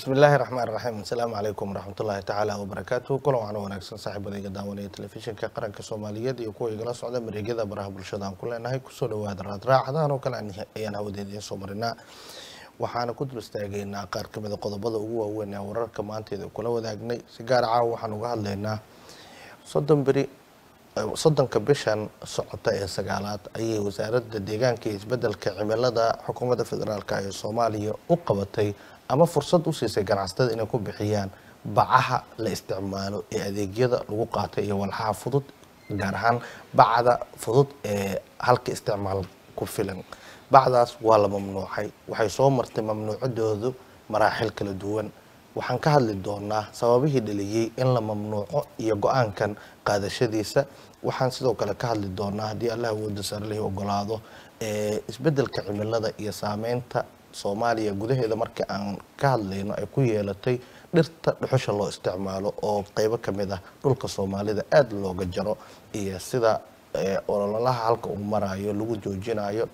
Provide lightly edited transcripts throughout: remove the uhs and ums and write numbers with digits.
بسم الله الرحمن الرحيم. السلام عليكم ورحمة الله تعالى وبركاته. كل وعنا ونكسن صاحب ذيك داونية تلفزيون كقرن كصومالية يكون يجلس عند مريجة براه برشدان كلنا هاي كسر وهذا راح هذا أنا وكان يعني هو دي صومرنا وحنا كنت مستعجلنا قار كم إذا قضى بضو هو وين ورر كمان تيجي كل وذا جني سيجار عاو وحنا قال لنا صدم بري صدم كبشان صعطة سجالات أي وزارة الديجان كيس بدل كعمل لدى حكومة الفدرال كاي الصومالية وقبتي أما فرصة وسيسة جناستد إن يكون بحيان بعها لاستعماله أديجيدا الوقاطية والحافظ جارهان بعد فضود هلك استعمال كفلن بعد ولا ممنوعي وحيصوم مرت ممنوع دوذو مراحل كلا دوان waxaan ka hadli doonaa sababihii dhaliyay in la mamnuuco iyo go'aankan qaadashadiisa waxaan sidoo kale ka hadli doonaa hadii Allah uu dasarlay ogolaado isbedelka cimilada iyo saameynta Soomaaliya gudaheeda marka aan ka hadlayno ay ku yeelatay dhirta dhuxusha loo isticmaalo oo qaybo kamid ah dhulka Soomaalida aad looga jaro iyo sida ololaha halka uu marayo lagu joojinayo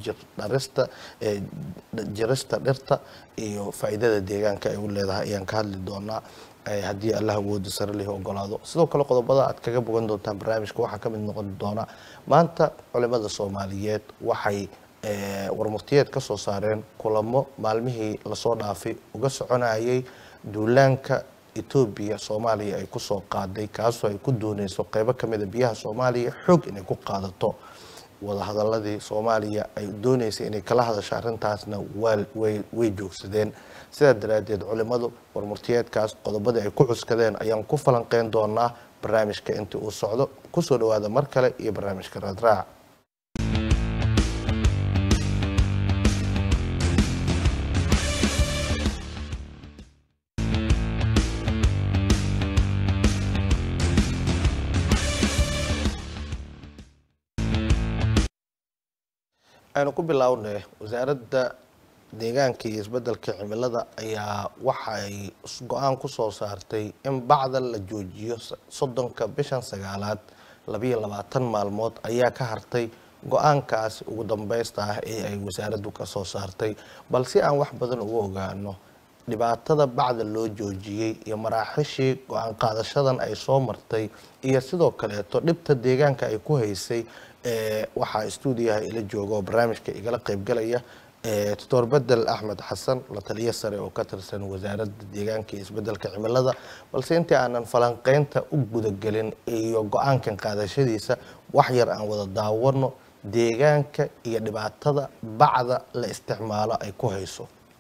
jarista dhirta iyo faa'iidada deegaanka ay u leedahay ayaan ka hadli doonaa hadii Allah uu dasarlay ogolaado sidoo kale qodobada aad kaga bogan doontaan barnaamijka waxa kamid noqon doona maanta culimada Soomaaliyeed waxay warmurtiyeed ka soo saareen kulamo maalmihii la soo dhaafay uga soconayay duulaanka Ethiopia Soomaaliya ay ku soo qaaday kaasoo ay ku doonayso qaybo kamid ah biyaha Soomaaliya xoog inay ku qaadato wada hadaladii Soomaaliya ay doonaysay inay kala hadasho arintaasna way joogsadeen sida daraadeed culimadu warmurtiyeedkaas qodobada ay ku cuskadeen ayaan ku falanqeyn doonaa barnaamijka inta uu socdo ku soo dhawaada mar kale iyo barnaamijka Raadraac أنا كوب لاونه وزارة deegaanka iyo isbedelka cimilada ayaa waxay go'aan ku soo saartay in bacda la joojiyo 30 bishan sagaalaad 22 maalmood ayaa ka hartay go'aankaas ugu dambaysta ah ee ay wasaaraddu ka soo saartay balse aan wax badan ugu ogaano dhibaatada bacda loo joojiyay iyo maraaxishii go'aan qaadashadan ay soo martay iyo sidoo kale dhibta deegaanka ay ku haysay waxa stuudiyaha ila joogo barnaamijka igala qayb galaya Dr. Bedel Ahmed Hassan la taliye sare oo ka tirsan wasaaradda deegaanka iyo isbedelka cimilada balse intii aanan falanqeynta u guda galin iyo go'aankan qaadashadiisa wax yar aan wada daawano deegaanka iyo dhibaatada bacda la isticmaalo ay ku hayso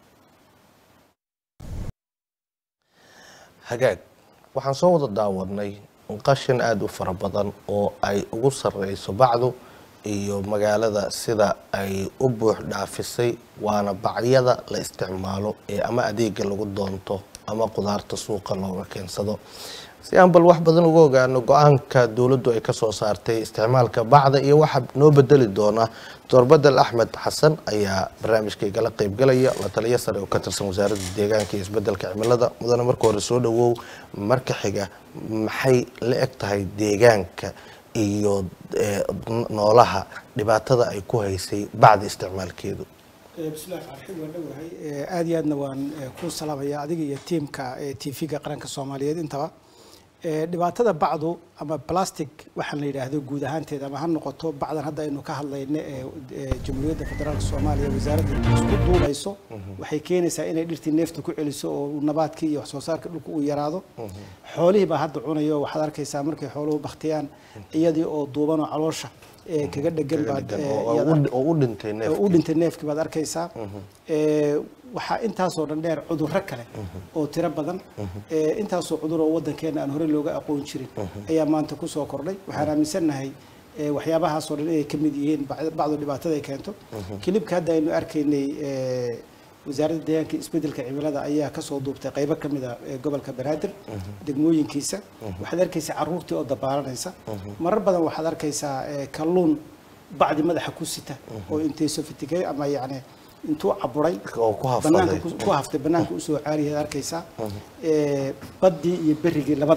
hagaag waxaan soo wada daawanay qashin aad u fara badan oo ay ugu sareyso bacdu iyo magaalada sida ay u buux dhaafisay waana bacyada la isticmaalo ee ama adeega lagu doonto ama qudaarta suuqa looga keensado si aan bal wax badan uga ogaano go'aanka dawladdu ay ka soo saartay isticmaalka bacda iyo waxa noo bedeli doona Dr. Bedel Ahmed Hassan ayaa barnaamijka igala qayb galaya la taliye sare oo ka tirsan wasaaradda deegaanka iyo isbedelka cimilada mudana marka hore soo dhawow marka xiga maxay la eg tahay deegaanka iyo noolaha dhibaatada ay ku haysay bacda isticmaalkeedu bismillaah arxiim wadahay aad iyo aadna waan ku salaamaya adiga iyo teamka TV-ga qaranka Soomaaliyeed intaba dhibaatada bacdu ama plastic waxaan la yiraahdo guud ahaanteeda ama ha noqoto bacdan hadda aynu ka hadlayno Jamhuuriyadda Federaalka Soomaaliya wasaaradda isku duulayso waxay keenaysaa inay dhirtii neefta ku celiso oo nabaadkii iyo wax soo saarka dhulka uu yaraado xoolihii baa hadda cunayo waxaad arkaysaa markay xooluhu baktiyaan iyadii oo duuban oo caloosha kaga dhagan baad u dhintay neefkii baad arkaysaa waxa intaas oo dhan dheer cudurro kale oo tiro badan intaas oo cudur oo wadankeena aan hore looga aqoon jirin ayaa maanta ku soo kordhay waxaan aaminsanahay waxyaabahaas oo dhan ay ka mid yihiin bacdo dhibaatada ay keento kilibka hadda aynu arkaynay wasaaradda deegaanka isbedelka cimilada ayaa ka soo duubtay qaybo kamid ah gobolka Banaadir degmooyinkiisa waxaad arkaysaa caruurtii oo dabaalanaysa marar badan waxaad arkaysaa kalluun bacdi madaxa ku sita oo intay sofitikay ama yaani intuu caburay oo ku haftay banaanka u soo caariyay arkaysaa badii iyo berigii labadaba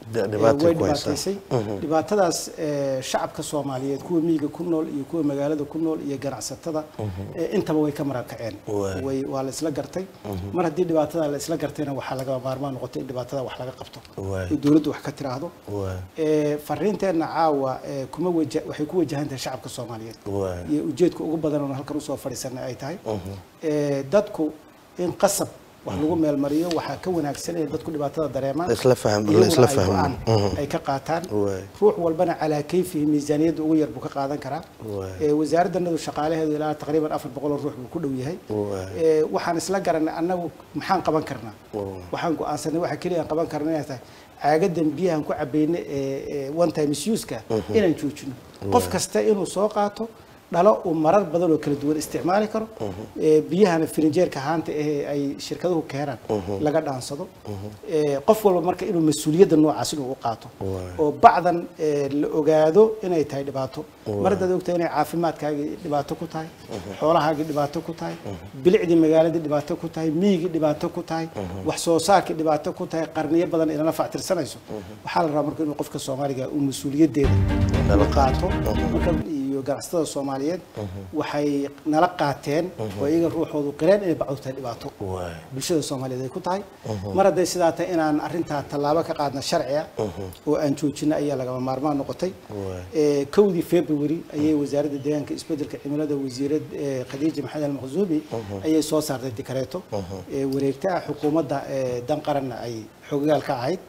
dhibaataysay dhibaatadaas shacabka Soomaaliyeed kuwa miyiga ku nool iyo kuwa magaalada ku nool iyo ganacsatada intaba way ka marakaceen waa la isla gartay mar haddii dhibaatada la isla gartayna waxa laga maarmaan noqotay in dhibaatada wax laga qabto dawladdu wax ka tiraahdo fariinteena caawa kuma waxay ku wajahantahay shacabka Soomaaliyeed iyo ujeedka ugu badan oo halkan u soo fadhiisanay ay tahay dadku in qasab wax lagu meel mariyo waxa ka wanaagsan in dadku dhibaatada dareemaan isla fahmaan ay ka qaataan ruux walbana ala kayfi miisaaniyada ugu yar buu ka qaadan karaa wasaaradda shaqaalaheedu ilaa taqriiban 400 ruux buu ku dhow yahay waxaan isla garanay annagu maxaan qaban karnaa waxaan go'aansanay waxa kaliya qaban karnaa inay tahay caagadan biyahan ku cabeeyna one time use-ka inaan joojino qof kasta inuu soo qaato dhalo oo marar badan oo kala duwan isticmaali karo biyahana firinjeerka haanta ay shirkaduhu keenaan laga dhaansado qof walba marka inuu mas'uuliyadda noocaas u qaato oo bacdan la ogaado inay tahay dhibaato marada ogtahay inay caafimaadkaaga dhibaato ku tahay xoolahaaga dhibaato ku tahay bilicdi magaalada dhibaato ku tahay miyiga dhibaato ku tahay wax soo saarka dhibaato ku tahay qarniyo badan inana factirsanayso waxa la rabaa marka inuu qofka Soomaaliga uu mas'uuliyaddeeda la qaato marka ganacsatada Soomaaliyeed waxay nala qaateen oo iyaga ruuxoodu qireen inay bacdo dhibaato bulshada Soomaaliyeed ay ku tahay mar haday sidaa tahay inaan arinta talaabo ka qaadna sharciga oo aan joojina ayaa laga maarmaan noqotay kowdii February ayay wasaaradda deegaanka isbedelka cimilada wasiirad Khadiija Maxamed Al-Makhzuumi ayay soo saartay dikreeto wareegta xukuumadda dan qaran ay xogaal ka ahayd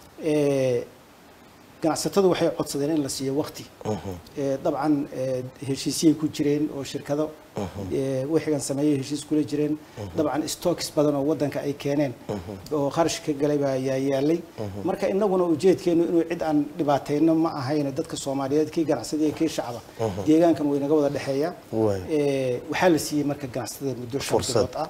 ganacsatadu waxay codsadeen in la siiyo waqti dabcan heshiisyo ku jireen oo shirkado waxaan sameeyay heshiis kula jireen dabcan stocks badan oo wadanka ay keeneen oo kharash ka galay baa yaalay marka inaguna ujeedkeenu inuu cid aan dhibaatayno ma ahayn dadka Soomaaliyeed kii ganacsadii kii shacaba deegaankan way naga wada dhaxeeya waxa la siiyay marka ganacsatada muddo fursad ah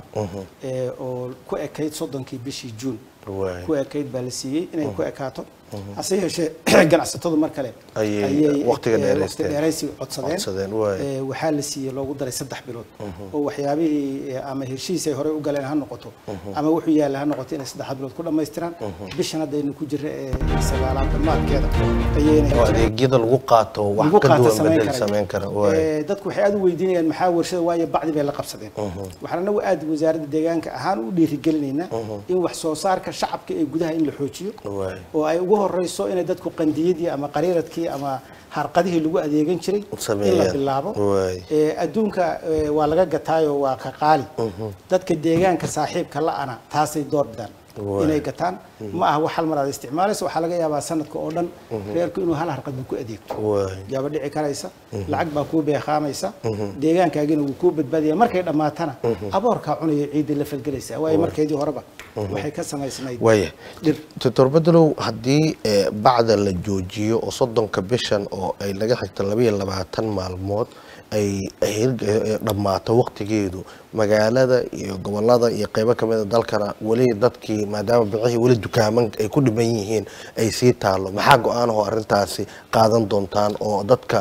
oo ku ekayd 30kii bishii June ku ekayd baa la siiyay inay ku ekaato hase yeeshee ganacsatadu mar kale ayay waqtiga dheeraysi codsadeen waxa la siiyay loogu daray 3 bilood oo waxyaabihii ama heshiis ay hore u galeen ha noqoto ama wuxuu yaala ha noqoto in 3 bilood ku dhameystiraan bishan hadaynu ku jirro sagaalaad maadkeeda ayayna adeegyada lagu qaato wax ka duwan bedel sameyn kara dadku waxay aad u weydiinayaan maxaa warshada waaye bacdi bay la qabsadeen waxaan anagu aad wasaaradda deegaanka ahaan u dhiirigelinaynaa in wax soo saarka shacabka ee gudaha in la xoojiyo oo ay ugu horeyso in dadku qandiyadii ama qariiradkii ama harqadihii lagu adeegan jiray in la bilaabo adduunka waa laga gataayo waa ka qaali dadka deegaanka saaxiibka la ana taasay door bidaan inay gataan ma aha wax hal mar aad isticmaalayso waxa laga yaabaa sanadka oo dhan reerku inuu hal harqad ku adeegto yaaba dhici karaysa lacag baa ku beeqaamaysa deegaankaagina uu ku badbaadiyaa markay dhamaatana aboorka cunaya ciid la falgalaysa way markeedii horeba waxay ka samaysnayd todobadalow hadii bacda la joojiyo oo 30ka bishan oo ay laga xigto 22 maalmood ay dhamaato waqtigeedu magaalada iyo gobolada iyo qaybo kamid ah dalkana wali dadkii maadaama bixii wali dukaaman ay ku dhiman yihiin ay sii taalo maxaa go'aan oo arintaasi qaadan doontaan oo dadka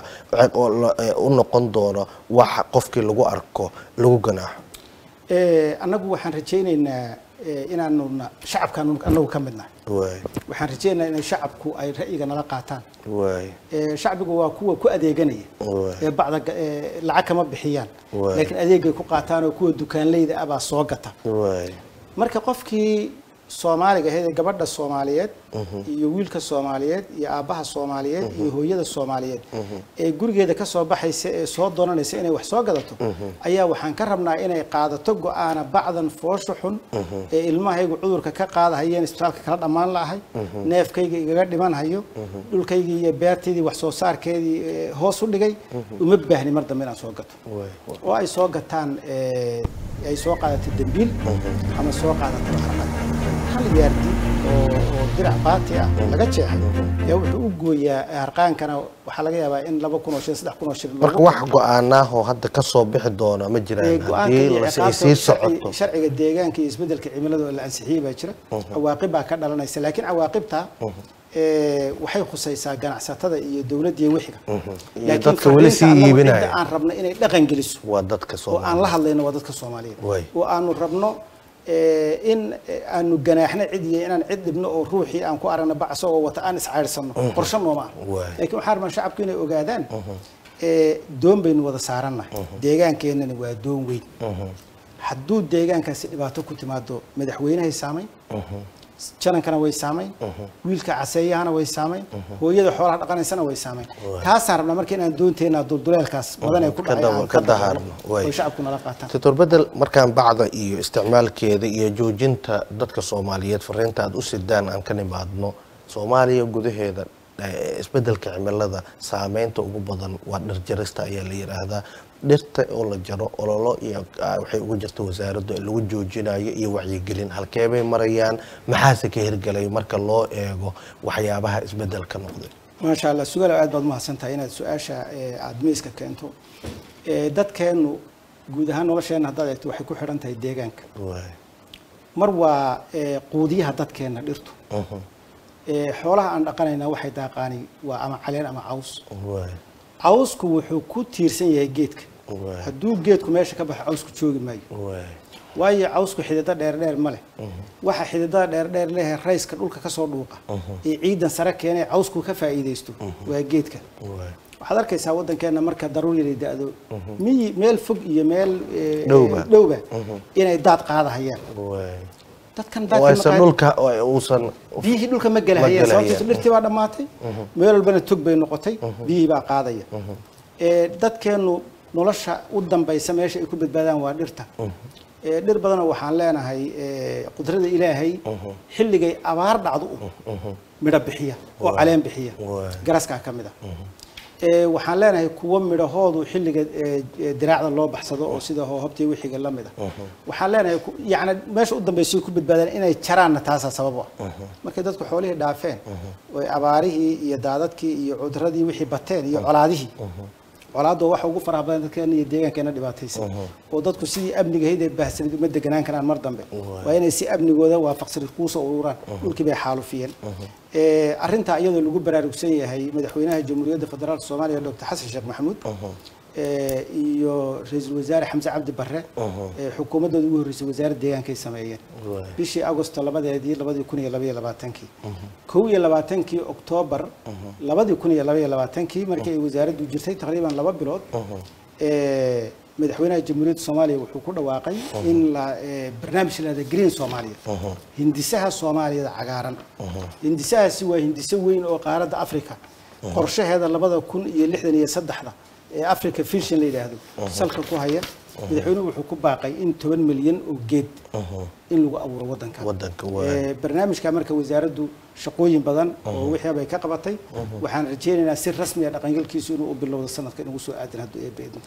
u noqon doono wax qofkii lagu arko lagu ganaaxo anagu waxaan rajaynaynaa inaanu shacabkan anagu ka midnahay waxaan rajaynaynaa in shacabku ay ra'yiga nala qaataan shacbigu waa kuwa ku adeeganaya bacda lacag kama bixiyaan laakiin adeegay ku qaataan oo kuwa dukaanleyda ah soo gata marka qofkii Soomaaliga heeday gabadha Soomaaliyeed iyo wiilka Soomaaliyeed iyo aabaha Soomaaliyeed iyo hooyada Soomaaliyeed ee gurigeeda ka soo baxaysa ee soo doonanaysa inay wax soo gadato ayaa waxaan ka rabnaa inay qaadato go'aana bacdan foosho xun ee ilmahaygu cudurka ka qaadahayeen isbitaalka kala dhamaan laahay neefkayga igaga dhiman hayo dhulkayga iyo beerteedii wax soo saarkeedii hoos u dhigay uma baahni mar dambe inaan soo gato oo ay soo gataan ay soo qaadato dambiil ama soo qaadato hal yaardi oo dirac baati ah laga jeexay wuxuu u gooyaa harqaankana waxa laga yaabaa in 2,000 marka wax go'aanaha oo hadda ka soo bixi doona ma jiraan hadii la sii socoto sharciga deegaanka iyo isbedelka cimilada oo la ansixiyay baa jira cawaaqib baa ka dhalanaysa laakiin cawaaqibta waxay khusaysaa ganacsatada iyo dawladda iyo wixiga laakiin dadka wali sii iibinaya aan rabno inay dhaqan geliso waa dadka Soomaaliyeed oo aan la hadlayno waa dadka Soomaaliyeed oo aanu rabno in aanu ganaaxna cid iyo inaan cid dhibno oo ruuxii aan ku aragna bac asagoo wata aan iscayrsano qorshe nooma ah laakiin waxaan rabaa shacabku inay ogaadaan doon baynu wada saarannahay deegaankeenana waa doon weyn hadduu deegaankaasi dhibaato ku timaado madaxweynahay saamayn janankana way saamayn wiilka caseeyahana way saamayn hooyada xoolaha dhaqanaysana way saamayn taasaan rabnaa marka inaan doonteena dulduleelkaas badan ay ku dhacay ka dahaarno way shacabku nala qaataan Dr. Bedel markaan bacda iyo isticmaalkeeda iyo joojinta dadka Soomaaliyeed fariinta aad u sidaan aan ka nimaadno Soomaaliya gudaheeda isbedelka cimilada saameynta ugu badan waa dhir jarista ayaa la yiraahdaa dhirta oo la jaro ololo iyo waxay ugu jirta wasaaradda lagu joojinayo iyo wacyigelin halkee bay marayaan maxaase ka hirgalay marka loo eego waxyaabaha isbedelka noqday ما شاء الله سؤال aad baad mahadsantahay inaad su'aasha aad miiska keento dadkeenu guud ahaan nolosheena hadda eegto waxay ku xiran tahay deegaanka mar waa quudiyaha dadkeena dhirtu xoolaha aan dhaqanayna waxay daaqaani waa ama caleen ama caws cawsku wuxuu ku tiirsan yahay geedka hadduu geedku meesha ka baxo cawsku joogi maayo waayo cawsku xididada dheer ma leh waxa xididada dheer leh rayska dhulka ka soo dhuuqa ee ciidan sare keenay cawsku ka faa'iideysto waa geedka waxaad arkaysaa wadankeena marka daruuri la daado meel fog iyo meel dhowba inay daad qaadahayaan dadkan dhulka uusan biyihii dhulka ma galahayeen sababtoo dhirtii baa dhamaatay meel walbana tog bay noqotay biyihii baa qaadaya dadkeenu nolosha u dambaysa meesha ay ku badbaadaan waa dhirta dhir badan waxaan leenahay qudrada ilaahay xilligay abaar dhacdo midho bixiya oo caleen bixiya garaska ka mid ah waxaan leenahay kuwa midhahoodu xilliga diraacda loo baxsado oo sida hoobtii wixiga la mid ah waxaan leenahay yaani meesha u dambeysay ku badbaadaan inay jaraana taasa sabab ah markay dadku xoolihii dhaafeen oo abaarihii iyo daadadkii iyo cudradii wixii bateen iyo colaadihii colaado waxa ugu faraha badan dadkeena iyo deegaankeena dhibaataysan oo dadku sidii amniga hayday baahsanid uma deganaan karaan mar dambe waa inay si amnigooda waafaqsan ku soo ururaan dhulkii bay xaalufiyeen arinta iyadoo lagu baraarugsan yahay madaxweynaha jamhuuriyadda federaalka Soomaaliya Dr. Xasan Sheekh Maxamuud iyo ra'iisul wasaare Xamse Cabdi Barre xukuumadda ugu horeysay wasaaradda deegaanka ay sameeyeen bishii Agoosto 2022 22 Oktoobar 2022 markii ay wasaaraddu jirtay taqriiban 2 bilood madaxweynaha jamhuuriyadda Soomaaliya wuxuu ku dhawaaqay in la barnaamij la Green Soomaaliya hindisaha Soomaaliyada cagaaran hindisahaasi waa hindiso weyn oo qaaradda Afrika qorshaheeda 2063 Africa Vision la yiraahdo salka ku haya madaxweynuhu wuxuu ku baaqay in 10 milyan oo geed in lagu abuuro wadanka barnaamijka marka wasaaraddu shaqooyin badan oo wixii ay ka qabatay waxaan rajaynaynaa si rasmi ah dhaqangalkiisu inuu u bilowdo sanadka inuu soo aadin haduu ay beedno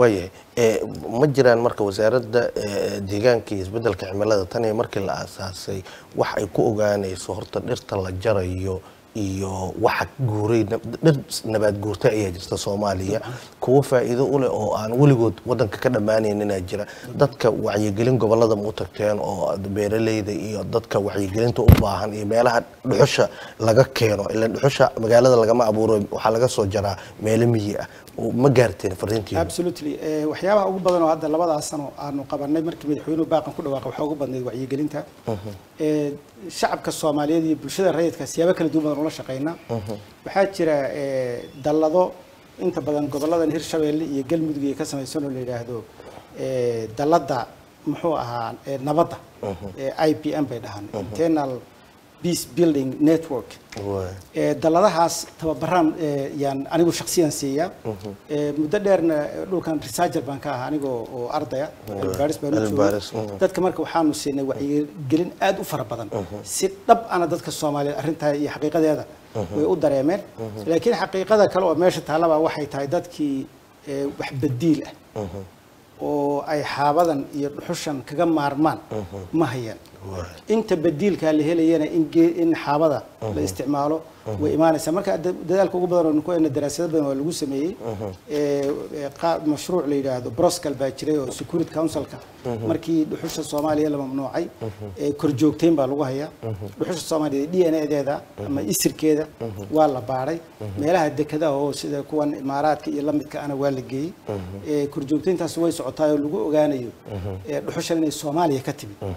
ma jiraan marka wasaaradda deegaanka iyo isbedelka cimilada tan iyo markii la aasaasay wax ay ku ogaanayso horta dhirta la jarayo iyo waxa guuray dhir nabaad guurtay ayaa jirta Soomaaliya kuwa faa'iido u leh oo aan waligood wadanka ka dhamaanaynin jira dadka wacyigelin gobolada mu tagteen oo beeraleyda iyo dadka wacyigelinta u baahan iyo meelaha dhuxusha laga keeno ilaa dhuxusha magaalada laga ma abuuro waxa laga soo jaraa meel miyi ah ma gaarteen fariintii absolutely waxyaabaha ugu badan oo hadda labadaas sano aanu qabanay markii madaxweynuhu baaqan ku dhawaaqay waxa ugu badnayd wacyigelinta shacabka Soomaaliyeed iyo bulshada rayidka siyaabo kala duwan oo la shaqeynaa waxaa jira dallado inta badan goboladan Hirshabeelle iyo Galmudug ay ka sameeysan oo la yiraahdo dallada muxuu ahaa nabadda IPM bay dhahan internal peace building network dalladahaas tababaran yaan anigu shakhsiyan siiya muddo dheerna dhulkan researcher baan ka ahaa anigu oo ardaya baaris baan u joogay dadka marka waxaanu siinay wacyigelin aad u fara badan si dhab ana dadka Soomaaliyeed arinta iyo xaqiiqadeeda way u dareemeen laakiin xaqiiqada kale oo meesha taalaba waxay tahay dadkii wax badiil ah oo ay xaabadan iyo dhuxushan kaga maarmaan ma hayaan inta badiilka la helayana in xaabada la isticmaalo way imaanaysa marka dadaalka ugu badan oo ku in daraasado badan oo lagu sameeyay mashruuc la yiraahdo Brussels baa jiray oo Security Council-ka markii dhuxusha Soomaaliya la mamnuucay kor joogteen baa lagu hayaa dhuxusha Soomaaliya DNA-deeda ama isirkeeda waa la baaray meelaha dekadaha oo sida kuwan Imaaraadka iyo la midka ana waa la geeyay kor joogteentaas way socotaa oo lagu ogaanayo dhuxusha inay Soomaaliya ka timid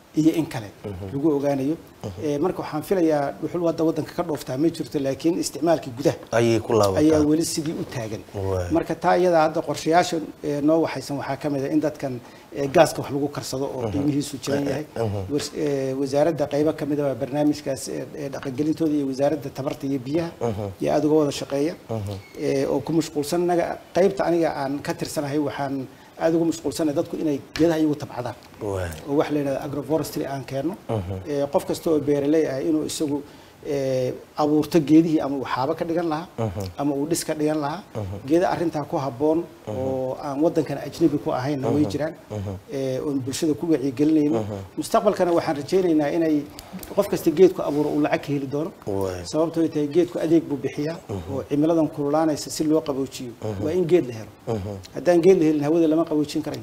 iyo in kale lagu ogaanayo marka waxaan filayaa dhuxul wadanka ka dhooftaa ma jirto laakiin isticmaalkii gudaha ayay ku laabataa ayaa weli sidii u taagan marka taa iyada hadda qorshayaasha noo waxaysan waxaa ka mid ah in dadkan gaaska wax lagu karsado oo qiimihiisu jiran yahay wasaaradda qaybo ka mid ah barnaamijkaas dhaqangelintooda iyo wasaaradda tamarta iyo biyaha iyo aad uga wada shaqeeya oo ku mashquulsan naga qaybta aniga aan ka tirsanahay waxaan aad ugu mashquulsanay dadku inay geedaha iyagu tabcadaan oo wax la yiraahdo agroforestry aan keeno qof kasta oo beeraley ah inuu isagu abuurto geedihii ama waxaaba ka dhigan lahaa ama uu dhis ka dhigan lahaa geeda arrintaa ku habboon oo aan wadankan ajnabi ku ahayn way jiraan oo bulshada ku wacyigelinayno mustaqbalkana waxaan rajaynaynaa inay qof kasta geedku abuuro uu lacag ka heli doono sababtoo ay tahay geedku adeeg buu bixiyaa oo cimiladan kululaanaysa si loo qaboojiyo waa in geed la helo haddaan geed la helin hawada lama qaboojin karayo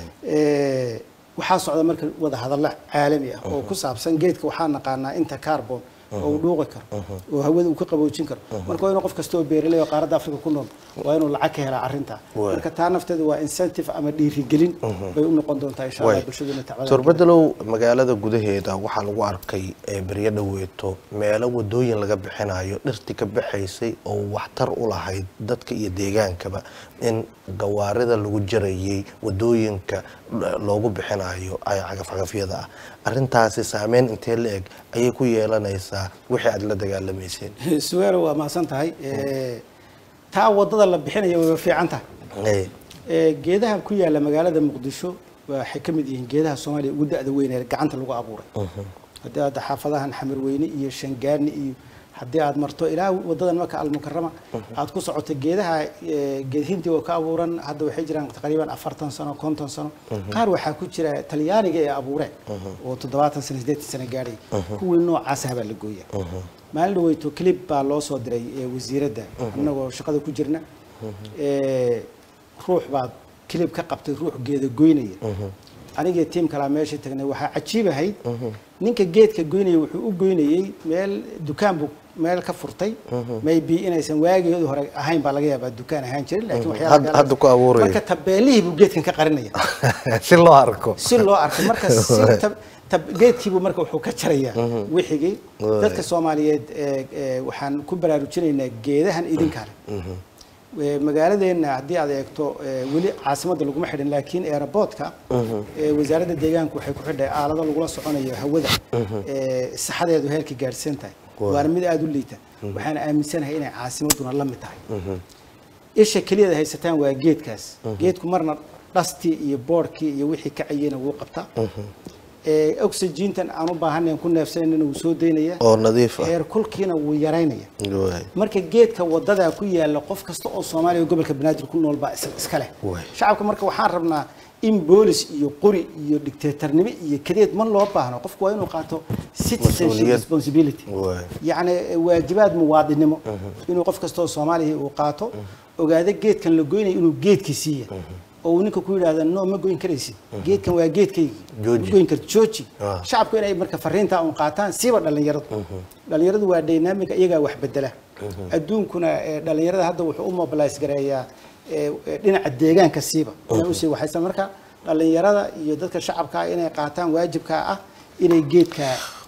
waxaa socda marka wada hadallo caalami ah oo ku saabsan geedka waxaan naqaanaa inta carbon oo dhuuqi karo oo hawada uu ka qaboojin karo marka waa inuu qof kasta oo beeraley oo qaaradda Afrika ku nool waa inuu lacag ka helaa arrinta marka taa nafteedu waa incentive ama dhiirigelin bay u noqon doontaa insha Allah bulshaduna tacawada Turbadalow magaalada gudaheeda waxaa lagu arkay bariya dhaweeto meelo wadooyin laga bixinayo dhirti ka baxaysay oo waxtar u lahayd dadka iyo deegaankaba in gawaarida lagu jarayay wadooyinka loogu bixinayo ay cagaf-cagafyada ah arrintaasi saameyn intee la eg ayay ku yeelanaysaa wixii aad la dagaalameyseen su'aal waa maasan tahay taa wadada la bixinayo way fiican tahay geedaha ku yaala magaalada Muqdisho waxay kamid yihiin geedaha Soomaaliya ugu da'da weyn ee gacanta lagu abuuray hadda xaafadahan Xamar Weyne iyo Shangaani iyo haddii aad marto ilaa wadadan Maka al-Mukarrama aad ku socoto geedaha geedhintii oo ka abuuran hadda waxay jiraan taqriiban 40 sano 50 sano qaar waxa ku jira Talyaaniga ee abuureen oo 70 sano 80 sano gaaray kuwii noocaas ah baa la gooyaa maalin dhaweyto clip baa loo soo diray wasiiradda annagoo shaqada ku jirna ruux baa clip ka qabtay ruux geeda goynaya aniga team kala meesha tagnay waxa cajiib ahayd ninka geedka goynaya wuxuu u goynayay meel dukaan buu meel ka furtay maybe inaysan waageedu hore ahayn baa laga yaabaa dukaan ahaan jirin laakiin waxyaalaha hadda ku abuuray marka tabeelihii buu geedkan ka qarinaya si loo arko marka geedkiibu marka wuxuu ka jarayaa wixii dadka Soomaaliyeed waxaan ku baraarujinaynaa geedahan idinka magaaladeena haddii aad eegto weli caasimadda laguma xidhin laakiin airportka wasaaradda deegaanka waxay ku xidhay aalado lagula soconayo hawada saxadeedu heerka gaarsiin tahay waana mid aad u liita waxaan aaminsanahay inay caasimaduna la mid tahay isha kaliya haysataan waa geedkaas geedku marna dhasti iyo boorkii iyo wixii ka cayena wuu qabtaa oxygen-tan aan u baahanayn ku neefsanayna uu soo deynaya oo nadiif ah heer kulkiina wuu yareynaya marka geedka wadada ku yaala qof kasta oo Soomaaliya gobolka Banaadir ku nool baa iska leh shacabka marka waxaan rabnaa in boolis iyo qori iyo dictatornimo iyo kadeed man loo baahno qofku waa inuu qaato citizenship responsibility yani waajibaad muwaadinimo inuu qof kasta oo Soomaaliya uu qaato ogaada geedkan la goynayo inuu geedkiisa oo ninka ku yiraahdo no ma goyn karaysid geedkan waa geedkayga goyn karto jooji shacabku inay marka fariinta u qaataan siiba dhalinyaradu waa dynamic iyaga wax bedela adduunkuna dhalinyarada hadda wuxuu u mobilize gareeyaa dhinaca deegaanka siiba inuu sii waxaysan marka dhalinyarada iyo dadka shacabka inay qaataan waajibka ah inay geedka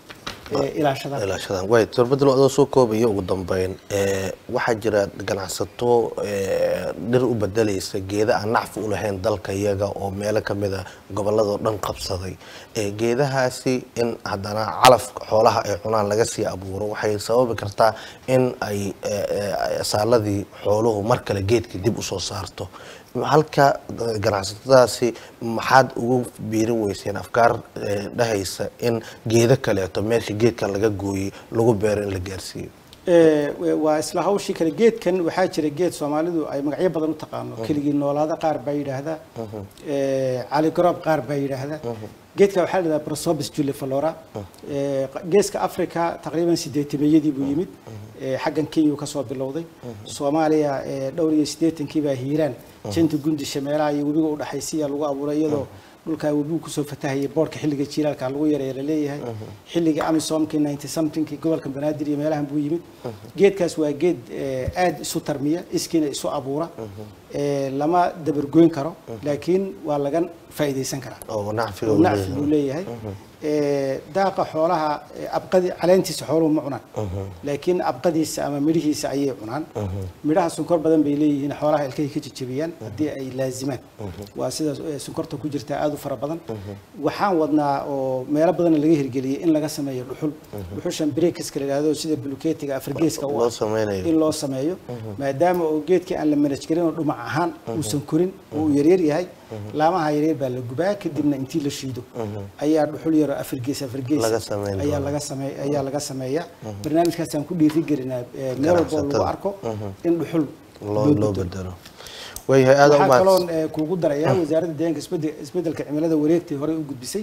ilaashadaan way turbadalo adoo soo koobaya ugu dambeyn waxa jira ganacsato dhir u bedelaysa geeda aan nacfi u lahayn dalka iyaga oo meelo kamid ah gobolada dhan qabsaday geedahaasi in haddana calaf xoolaha ay cunaan laga sii abuuro waxay sababi kartaa in ay saaladii xooluhu mar kale geedka dib u soo saarto halka ganacsatadaasi maxaad ugu biirin weyseen afkaar dhahaysa in geeda kaleeto meesha geedkan laga gooyay lagu beero in la gaarsiiyo waa isla hawshii kale geedkan waxaa jira geed Soomaalidu ay magacyo badan u taqaano keligii noolaada qaar baa yiraahdaa cali garab qaar baa yiraahdaa geedka waxaa la yiraahdaa Prosopis juliflora geeska Afrika taqriiban 80 buu yimid xaggan Kenya ka soo bilowday Soomaaliya dhowr iyo 80kii baa hiiraan janta gundi shameelaha iyo webiga u dhaxaysiya lagu abuuray iyadoo dhulka webigu ku soo fatahayay boorka xilliga jiilaalka lagu yareeyay leeyahay xilliga Amisomkii 90 somethingkii gobolka Banaadir iyo meelahan buu yimid geedkaas waa geed aad isu tarmiya iskiina isu abuura lama dabar goyn karo laakiin waa laga faa'iideysan karaa oo nacfi uu leeyahay daaqa xoolaha abqadi caleentiisa xooluhu ma cunaan laakiin abqadiisa ama midhihiisa ayay cunaan midhaha sonkor badan bay leeyihiin xoolaha ilkahay ka jajabiyaan haddii ay laazimaan waa sida sonkorta ku jirta aad u fara badan waxaan wadnaa oo meelo badan laga hirgeliyay in laga sameeyo dhuxushan breakska la yiraahdo sida bulkeetiga afargeeska in loo sameeyo maadaama oo geedkii aan la manage karin oo dhumac ahaan uusan korin oo yaryar yahay laamaha yaryar baa la gubaa kadibna intii la shiido ayaa dhuxul yar afargees ayaa laga sameeyaa barnaamijkaas aan ku dhiirigelinaa meel walba lagu arko in dhuxul loo bedelo وهي هذا ما كلون كوجود دريا وزارة الديانة إسبدل كعملة وريتي هراء وجود بسي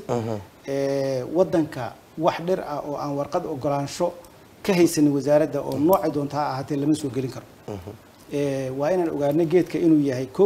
ودنك وحدر أو عن ورقة أو قرانشو كهيسن وزارة ده أو نوع دون تها هاتي اللي مسوي قلين كرو وأنا الأوجارنا جيت كأنه يهيكو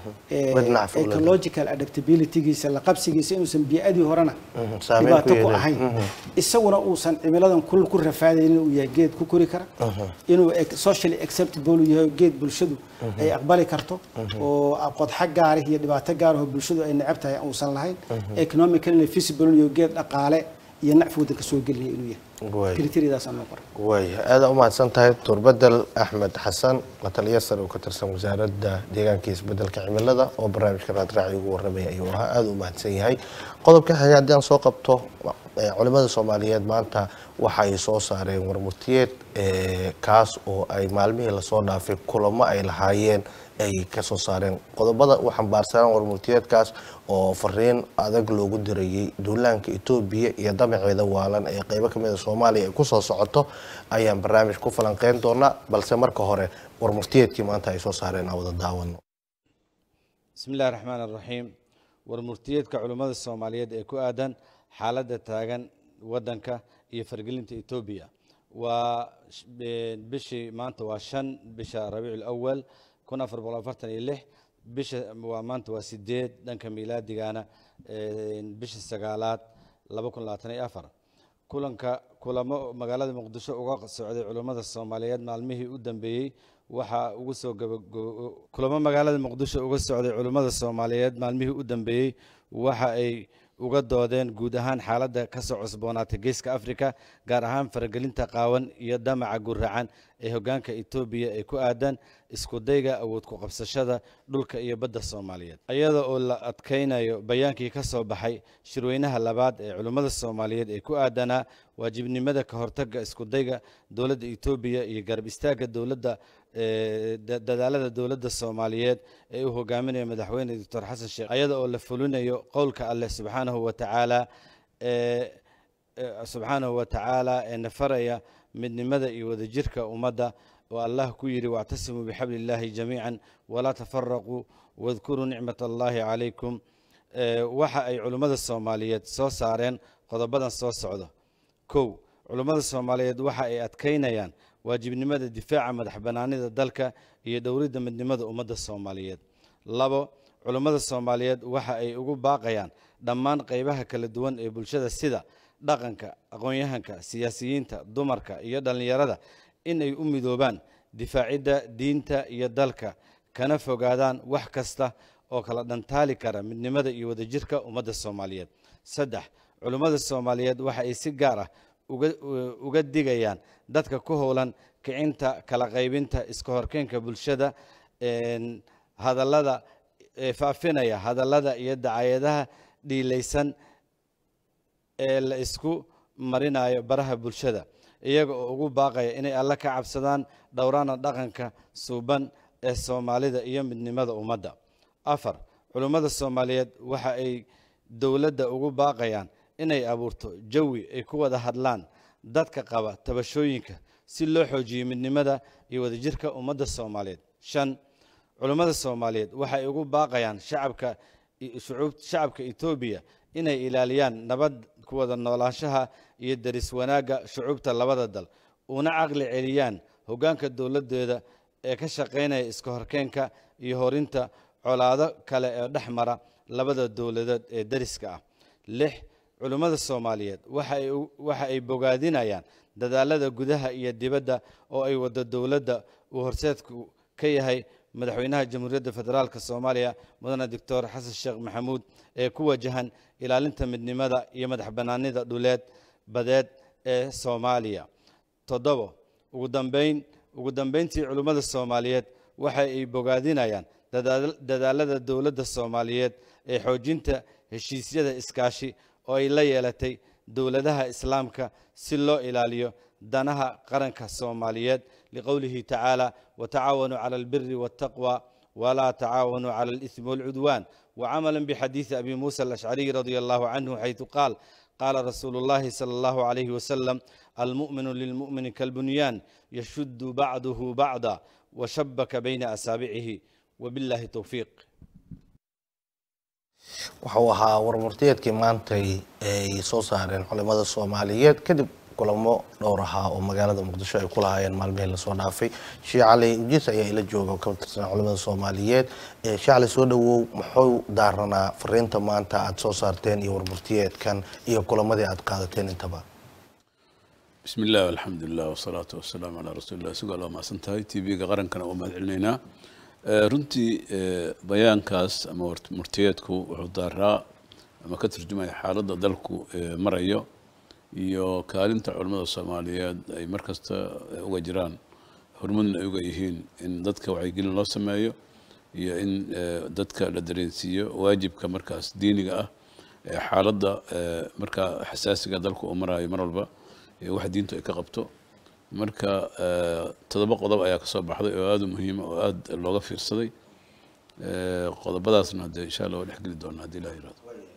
ecological adaptability جيس اللي قبسي جيس إنه سنبيئة هرانا بيباتكو أهين السونا أوصل عملة كل رفاعي إنه يجيت كوكوري كرا إنه socially acceptable يجيت بالشدو أي أقبالي كرتو وأبقى حاجة عليه هي دبعة جاره بالشدو أي نعبتها أوصل لهين economically feasible يجيت أقالة ينعفو ذلك السوق اللي إنه كريتيري ده سنة قرر. وي هذا أمة سنتها تربدل أحمد حسن قتل يسر وكترسم وزارة ديجان كيس بدل كعمل هذا وبرنامج كرات راعي وربيع أيوة هذا أمة سيهاي قلب كحاجة عندنا سوق بتو علماء الصوماليات معناتها waxay soo saareen warmurtiyeed kaas oo ay maalmihii la soo dhaafay kulamo ay lahaayeen ay ka soo saareen qodobada waxaan baarsanaan warmurtiyeedkaas oo fariin adag loogu dirayay duulaanka Itoobiya iyo damaceeda waalan ee qaybo kamid ah Soomaaliya ay ku soo socoto ayaan barnaamij ku falanqeyn doonaa balse marka hore warmurtiyeedkii maanta ay soo saareen awada daawano bismillaahir rahmaanir rahiim warmurtiyeedka culimada Soomaaliyeed ee ku aadan xaaladda taagan wadanka iyo fargelinta Itoobiya waa bishii maanta waa 5 bisha Rabiul Awwal 1446 bisha waa maanta waa 8 dhanka miilaadigana bisha 9aad 2024 kulamo magaalada Muqdisho uga socday culimada Soomaaliyeed maalmihii u dambeeyay waxa ugu soo kulamo magaalada Muqdisho uga socday culimada Soomaaliyeed maalmihii u dambeeyay waxa ay uga doodeen guud ahaan xaaladda ka soo cusboonaatay geeska Afrika gaar ahaan faragelinta qaawan iyo damaca guracan ee hoggaanka Itoobiya ee ku aadan isku dayga awood ku qabsashada dhulka iyo badda Soomaaliyeed ayada oo la adkeynayo bayaankii ka soo baxay shirweynaha labaad ee culimada Soomaaliyeed ee ku aadana waajibnimada ka hortagga isku dayga dawladda Itoobiya iyo garab istaaga dawladda dadaalada dawladda Soomaaliyeed ee uu hogaaminayo madaxweyne Dr. Xasan Sheekh ayada oo la fulinayo qowlka Allah subhanahu wa ta'ala ee nafaraya midnimada iyo wadajirka ummadda oo Allah ku yiri wa'tasimu bihablillahi jamii'an wala tafarraqu wadhkuru ni'matallahi alaykum waxa ay culimada Soomaaliyeed soo saareen qodobadan soo socdo kow culimada Soomaaliyeed waxa ay adkeynayaan waajibnimada difaaca madaxbanaanida dalka iyo dawladda midnimada ummadda Soomaaliyeed labo culimada Soomaaliyeed waxa ay ugu baaqayaan dhammaan qaybaha kala duwan ee bulshada sida dhaqanka aqoon-yahanka siyaasiyiinta dumarka iyo dhalinyarada in ay u midoobaan difaacidda diinta iyo dalka kana fogaadaan wax kasta oo kala dhantaali kara midnimada iyo wadajirka ummadda Soomaaliyeed saddex culimada Soomaaliyeed waxa ay si gaar ah uga digayaan dadka ku howlan kicinta kala qaybinta iska horkeenka bulshada hadallada faafinaya hadallada iyo dacayadaha dhiilaysan ee la isku marinayo baraha bulshada iyaga oo ugu baaqaya inay alla ka cabsadaan dhowrana dhaqanka suuban ee Soomaalida iyo midnimada ummadda afar culimada Soomaaliyeed waxa ay dawladda ugu baaqayaan inay abuurto jawi ay ku wada hadlaan dadka qaba tabashooyinka si loo xoojiyo midnimada iyo wadajirka ummadda Soomaaliyeed shan culimada Soomaaliyeed waxa ay ugu baaqayaan shacabka Itoobiya inay ilaaliyaan nabad ku wada noolaanshaha iyo daris wanaaga shucuubta labada dal una aqli celiyaan hoggaanka dawladeeda ee ka shaqeynaya iska horkeenka iyo horinta colaado kale ee dhaxmara labada dawladood ee dariska ah lix culimada Soomaaliyeed waxa ay bogaadinayaan dadaalada gudaha iyo dibadda oo ay wada dawladda uu horseedku ka yahay madaxweynaha jamhuuriyadda federaalka soomaaliya mudane doctor xasan sheekh maxamuud ee ku wajahan ilaalinta midnimada iyo madax bannaanida dhuleed badeed ee Soomaaliya. 7 ugu dambeyntii culimada Soomaaliyeed waxa ay bogaadinayaan dadaalada dawladda Soomaaliyeed ee xoojinta heshiisyada iskaashi oo ay la yeelatay dawladaha islaamka si loo ilaaliyo danaha qaranka Soomaaliyeed liqowlihi ta'ala wa ta'awanu 'ala al-birri wat-taqwa wa la ta'awanu 'ala al-ithmi wal-'udwan وعملا بحديث أبي موسى الأشعري رضي الله عنه حيث قال رسول الله صلى الله عليه وسلم المؤمن للمؤمن كالبنيان يشد بعضه بعضا وشبك بين أصابعه وبالله التوفيق. wuxuu ahaa warmurtiyeedkii maantay ay soo saareen culimada Soomaaliyeed kadib kulamo dhowr ah oo magaalada Muqdisho ay ku lahaayeen maalmihii la soo dhaafay. Sheekh Cali Ujiis ayaa ila jooga ka tirsan culimada Soomaaliyeed. Sheekh Cali soo dhawow, muxuu daaranaa fariinta maanta aad soo saarteen iyo warmurtiyeedkan iyo kulamadii aad qaadateen intaba? بسم الله والحمد لله والصلاة والسلام على رسول الله سوى الله ما سنتهي تي في قرن كان وما علينا runtii bayaankaas ama murtiyeedku wuxuu daaraa ama ka turjumaya xaaladda dalku marayo iyo kaalinta culimada Soomaaliyeed ay markasta uga jiraan hormuudna ay uga yihiin in dadka wacyigelin loo sameeyo iyo in dadka la dareensiiyo waajibka markaas diiniga ah xaaladda marka xasaasiga dalku uu marayo mar walba wax diintu ay ka qabto. marka 7 qodob ayaa ka soo baxday oo aad muhiim ah oo aad looga fiirsaday qodobadaasna hadda insha Allah wax geli doona hadii la yiraahdo.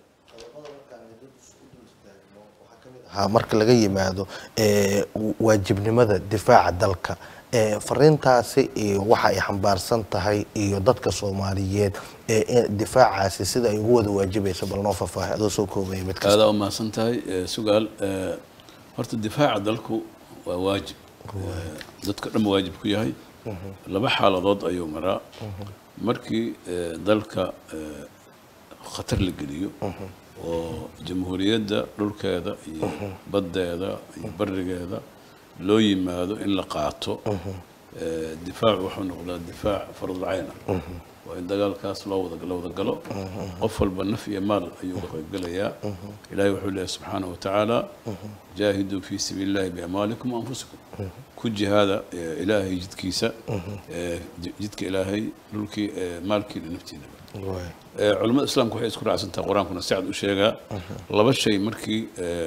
marka laga yimaado waajibnimada difaaca dalka fariintaasi iyo waxa ay xambaarsan tahay iyo dadka Soomaaliyeed difaacaasi sida ay ugu wada waajibayso bal noo faahfaahin soo koobay mid kasta. aad u maasan tahay su'aal horta difaaca dalku waa waajib dadka dhan waajib ku yahay laba xaaladood ayuu maraa markii dalka khatar la geliyo oo jamhuuriyadda dhulkeeda iyo badeeda iyo barigeeda loo yimaado in la qaato difaac wuxuu noqdaa difaac farad cayn ah waa in dagaalkaas loo wada galo qof walba naf iyo maal ayuu ka qayb galayaa ilaahay wuxuu leeyahay subxaanahu wa ta'ala jaahidu fi sabilillahi bi amwalikum wa anfusikum ku jihaada ilaahay jidkiisa jidka ilaahay dhulkii maalkii naftiina culimada islaamku waxay isku raacsantahay quraanku si cad u sheegaa laba shay markii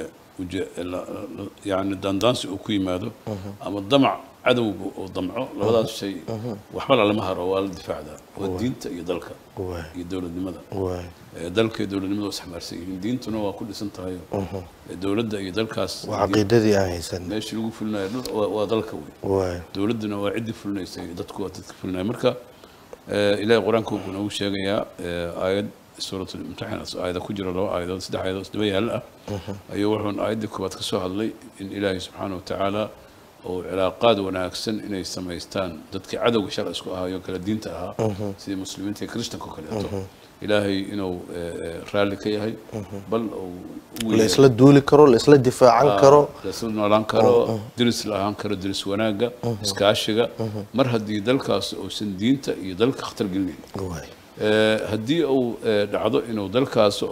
يعني داندانس وكي ماذا أما الضمع عدو وضمعه لهذا الشيء وحمل على مهر والدفاع ده والدين يدلك يدور الدمدة يدلك يدور الدمدة وسحمر سي الدين تنوى كل سنة هاي الدولة ده يدلك وعقيدة دي هاي سنة ليش يلقوا في النار ودلك دولة دنا وعد في النار يدتك وتدك في النار مركا إلى القرآن كوكو نوش يا آيات سورة الامتحان آيات كجرة له آيات سدح آيات سدوية هلا أيوة وحن آيات كوات كسوها الله إن إلهي سبحانه وتعالى وعلاقات وناكسن إن يستميستان ضدك عدو شرع اسكوها يوكل الدين تها سيد المسلمين تي كريستيان كوكلياتو إلهي إنه رالي كيهي بل الإسلام دولي كرو الإسلام دفاع عن كرو الإسلام نولان كرو درس لهان كرو درس وناقة اسكاشيغا مر هدي دلكاس أو سن دينتا يدلك اختر قلني هدي أو دعضو إنه دلكاس أو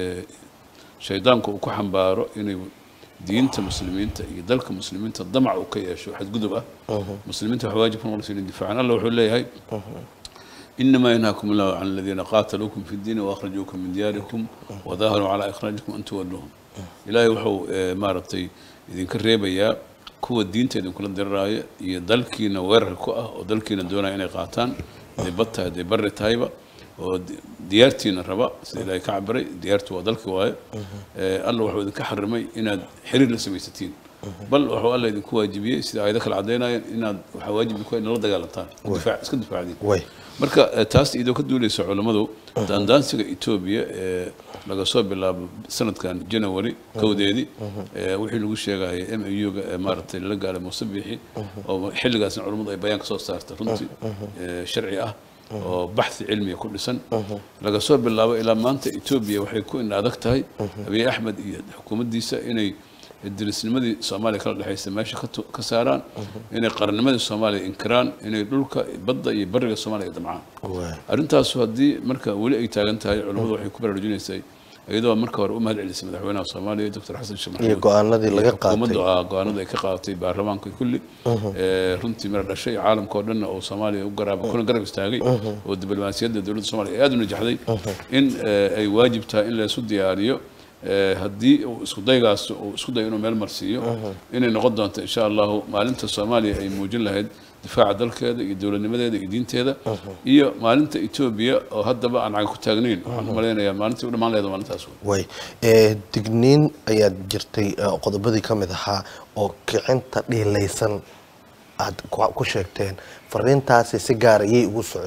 شيطانك وكو حنبارو إنه دينتا مسلمين يدلك مسلمين الضمع وكيشو حد قدبه مسلمين حواجب ورسول الدفاع عن الله وحول هاي إنما ينهاكم الله عن الذين قاتلوكم في الدين وأخرجوكم من دياركم وظاهروا على إخراجكم أن تولوهم إلهي وحو مارتي إذن كريبيا كو الدين تيدن كل الدراية يدلكينا ويرهكوه ودلكينا دونا إني قاتان دي بطها دي بر تايبة وديارتينا الربا إلهي كعبري ديارتو ودلك واي الله وحو إذن كحرمي إنا حرير لسميستين بل وحو الله إذن كو واجبية سيدا عيدك العدينا إنا واجب يكون إن الله دقالتان دفاع اسكن دفاع دين marka taas idoo ka duulayso culimadu daandaansiga Itoobiya laga soo bilaabo sanadkan January kowdeedii wixii lagu sheegay MAU-ga maartay la gaaray Musabbixi oo xilligaas culimadu ay bayaan ka soo saartay runtii sharci ah oo baxthi cilmi ku dhisan laga soo bilaabo ilaa maanta Itoobiya waxay ku in adag tahay Abiy Ahmed iyo xukuumaddiisa inay الدرسنمدي الصومالي كلا دحيس ماشي كساران إن قرنمدي الصومالي إنكران إن دولك بدأ يبرر الصومالي دمعان أرنتها سودي مركا ولا أي تاجنتها علوم وحي كبر رجولي سي أيضا مركا ورؤم هذا الاسم مدحونا الصومالي دكتور حسن الشمال يقول الذي لقى قاطي قانا ذي كقاطي بارلمان كل رنتي مرة الشيء عالم كورنا أو صومالي وقرب كل قرب استاجي والدبلوماسية الدولة الصومالية أدنى جحدي إن أي واجبتها إلا سود دياريو هدي وسودايغاس وسوداي إنه مال مرسيو إن نقدر إن شاء الله معلنة الصومالي أي موجل لهاد دفاع ذلك هذا الدولة النمذجة هذا الدين هذا هي معلنة إثيوبيا وهذا بقى عن كتاجنين مالنا يا معلنة ولا معلنة معلنة أسود. وي تجنين أياد جرتي قد بدي كم ذا أو كعنت ليسن عد كوشكتين فرنتاسي سيجار وسعود.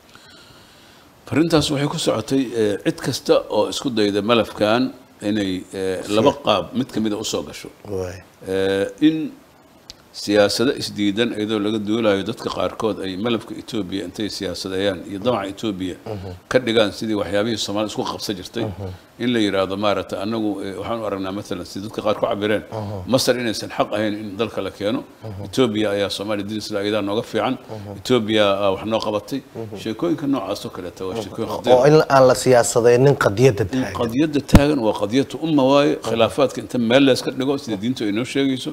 فرنتاس وحي كسعتي عد كستا أو اسكت إذا ملف كان إني لبقى متكمل أصوغ شو. إن سياسة إسديدا أيضا لقد دولا يدتك قاركود أي ملف إثيوبيا أنتي سياسة يعني يضمع إثيوبيا كردجان سيدي وحيابي الصومال سكوا خبصة جرتي إن لا يراد مارة أنه وحنا أرنا مثلا سيدتك قاركو عبرين مصر إن إنسان حق هين إن ذلك لكيانو إثيوبيا يا صومال الدرس لا إذا نوقف عن إثيوبيا وحنا قبضتي شيكوين كنوع عسكرة تو شيكوين خطير. وإن على سياسة إن قضية التاجن. قضية التاجن وقضية واي خلافات كنت مال اسكت نقول سيد دينتو إنه شيء يسوع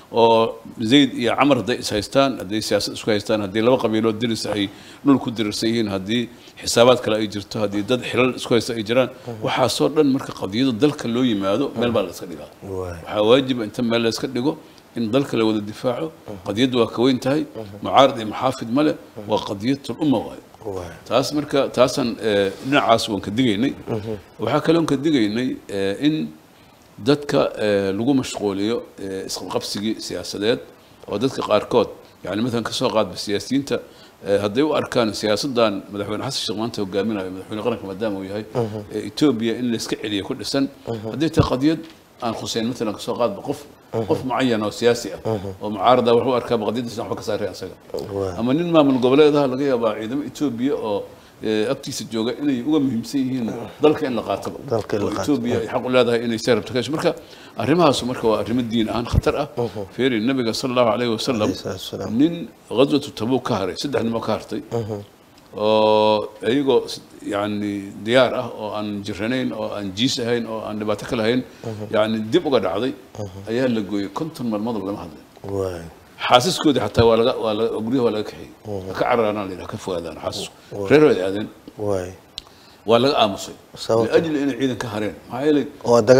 زيد يا عمر دي سايستان هدي سياسة سكايستان هدي لو قبيلو درس أي نول كدرسيين هدي حسابات كلا يجرتو هدي ضد حلال سكايست يجران وحصل لنا مركز قضية ضلك اللي يمادو مال بالاسكت نقول وحواجب أنت مال اسكت نقول إن ضلك لو الدفاع قضية وكوين تهي معارض محافظ ملا وقضية الأمة واي تاس مركز تاسن نعاس وانكدقيني وحكلون كدقيني إن dadka lagu mashquuliyo isqabsiga siyaasadeed oo dadka qaarkood yani midaan ka soo qaad siyaasiyiinta haday u arkaan siyaasadan madaxweyne xasan sheekh maanta hogaaminayo madaxweyne qaranka maadaama uu yahay Ethiopia in la iska celiyo ku dhisan haday ta qadiyad aan khuseen midaan ka soo qaad qof muayyan oo siyaasi ah oo mucaarada wuxuu arkaa qadiyadiisa wax ka saaraya asaga ama nin maamul goboleedaha laga yaabaa ciidamada Ethiopia oo أكتيس الجوجا إنه يقوم مهمسين ذلك إن لقاطب إثيوبيا يحق لهذا إنه يسير بتكاش مركا أرمها سمركا وأرم الدين عن خطر في النبي صلى الله عليه وسلم من غزوة تبوك كهري سد عن مكارتي أيقو يعني ديارة أو عن جرنين أو عن جيسهين أو عن نباتكلهين يعني دب قد عضي أيها اللي جوي كنتم من المضرب لما هذا حاسس كودي حتى ولا أقوليه ولا كحي كعرنا لنا كفوا هذا حاسس غير هذا ولا قامصي لأجل إن عيدا كهرين هاي اللي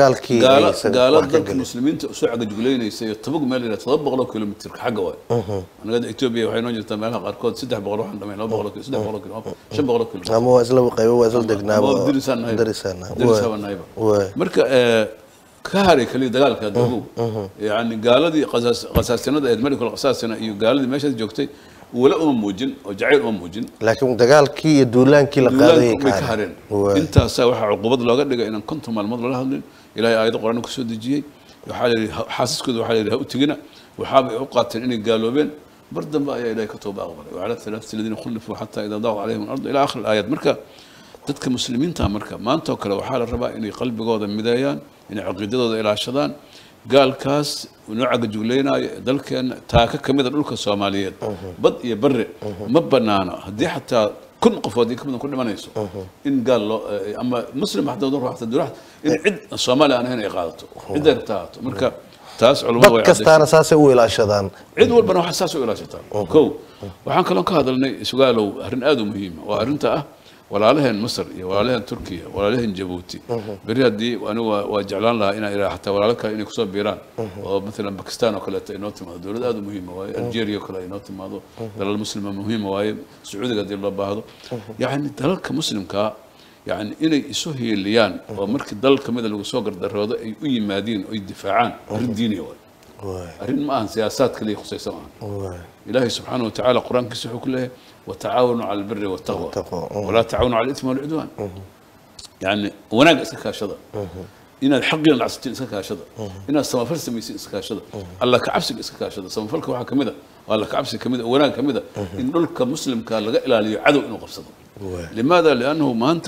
قال ضد المسلمين سعد جولين يصير طبق مالي تطبق له كيلومتر حاجة واي أنا قد إثيوبيا وحين نجد تمالها قاركود سدح بغلو عندما يلا بغلو سدح بغلو شن بغلو كيلومتر هم وزلوا قيو وزل دقناب درسنا نايبة مركا كهري كلي دجال كده يعني قال دي قصاصنا ده الملك القصاصنا قال دي ماشي جوكتي ولا موجن وجعير موجن لكن دجال كي دولان كي لقاضي كهرين انت سوى عقوبات لو قد ان كنتم المضر لها الى ايات القران كسو دجي وحال حاسس كده وحال له تجينا وحاب اوقات ان قالوا بين بردا بقى الى كتب اغبر وعلى الثلاثه الذين خلفوا حتى اذا ضاقوا عليهم الارض الى اخر الايات مركا dadka muslimiinta marka maanta oo kale waxa la rabaa inay qalbigooda mideeyaan inay aqoonidooda ilaashadaan gaalkaas nooca juuleynaayo dalkeena taaka kamid ah dhulka Soomaaliyeed bad iyo barre ma banaana hadii xataa kun qofood kamid ku dhimanayso in gaal ama muslim hadda ruuxda dowlad in cid Soomaali aan ahayn ay qaadato cid artaato marka taas culimadu way kastaana saas u ilaashadaan cid walbana waxa saas u ilaashataa koow waxaan kaloo ka hadalnay su'aalow arrin aad u muhiim ah waa arrinta ah ولا لهن مصر ولا لهن تركيا ولا لهن جيبوتي بريد دي وانا وجعلان لها إن حتى ولا لك إنك صوب بيران ومثلا باكستان وكلا ينوتي ما دولة هذا مهمة واي الجيريا وكلا ينوتي ما هذا دولة المسلمة مهمة واي السعودية قد يلا بهذا يعني دولة كمسلم كا يعني إنه يسوي الليان ومركز دولة كمذا لو سوقر درهذا أي مادين أي دفاعان الديني واي أرين ما عن سياسات كلي خصيصة إلهي سبحانه وتعالى قرآن كسحه كله وتعاونوا على البر والتقوى ولا تعاونوا على الإثم والعدوان يعني وناق إسكاشضة إن الحق العسكري إسكاشضة إن السمافرس ميسي إسكاشضة الله كعبسك إسكاشضة سمافرك واحد كمذا الله كعبسك كمذا وناق كمذا إن لك مسلم كان لقى إلى عدو إنه قفصده لماذا؟ لأنه ما أنت